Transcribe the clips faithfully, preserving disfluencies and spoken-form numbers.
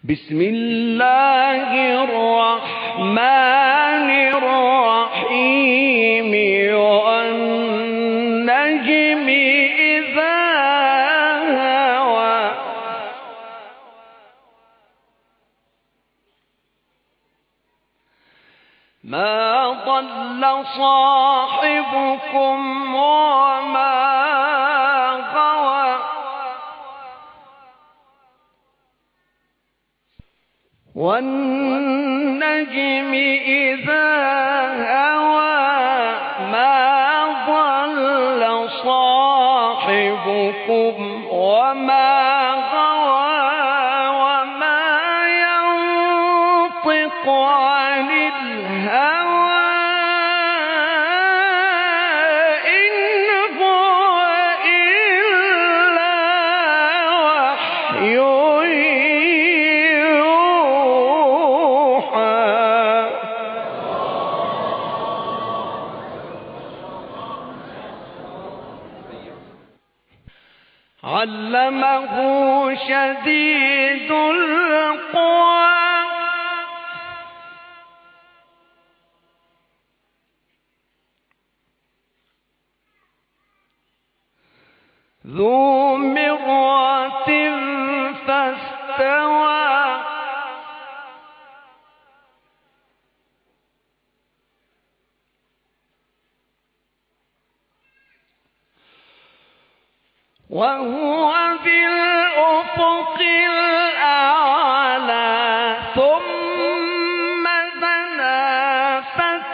بسم الله الرحمن الرحيم والنجم إذا هوى ما ضل صاحبكم وما غوى والنجم إذا هوى ما ضل صاحبكم وما غوى وما ينطق عن الهوى إن هو إلا وحي علمه شديد القوى ذو مرة فاستوى وهو بالأفق الأعلى ثم دنا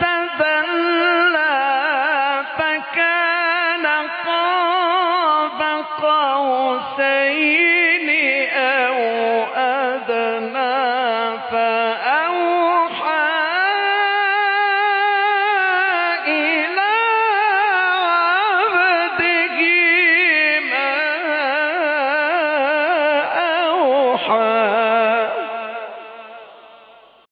فتدلى فكان قاب قوسين أو أدنى فأوحى إلى عبده